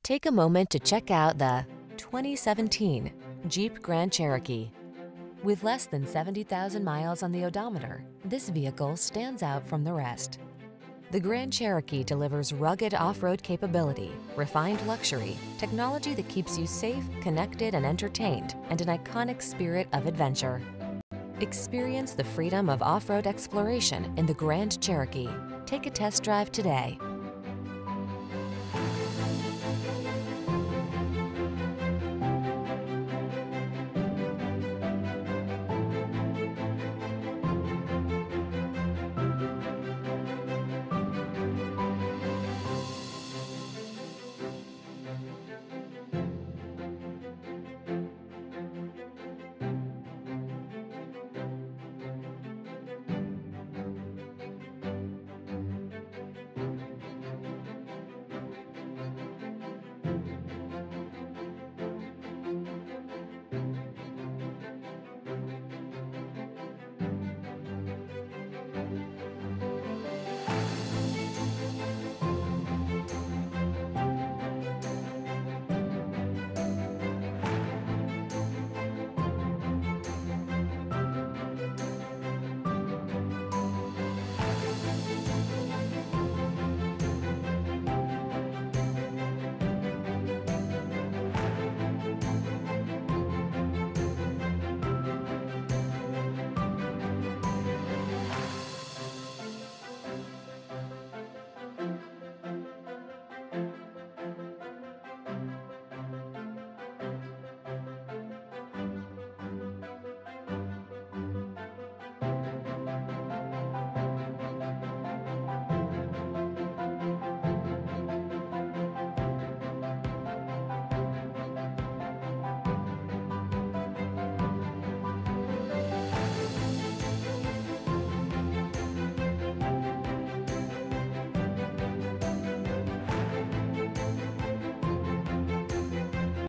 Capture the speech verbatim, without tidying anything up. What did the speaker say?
Take a moment to check out the twenty seventeen Jeep Grand Cherokee. With less than seventy thousand miles on the odometer, this vehicle stands out from the rest. The Grand Cherokee delivers rugged off-road capability, refined luxury, technology that keeps you safe, connected, and entertained, and an iconic spirit of adventure. Experience the freedom of off-road exploration in the Grand Cherokee. Take a test drive today.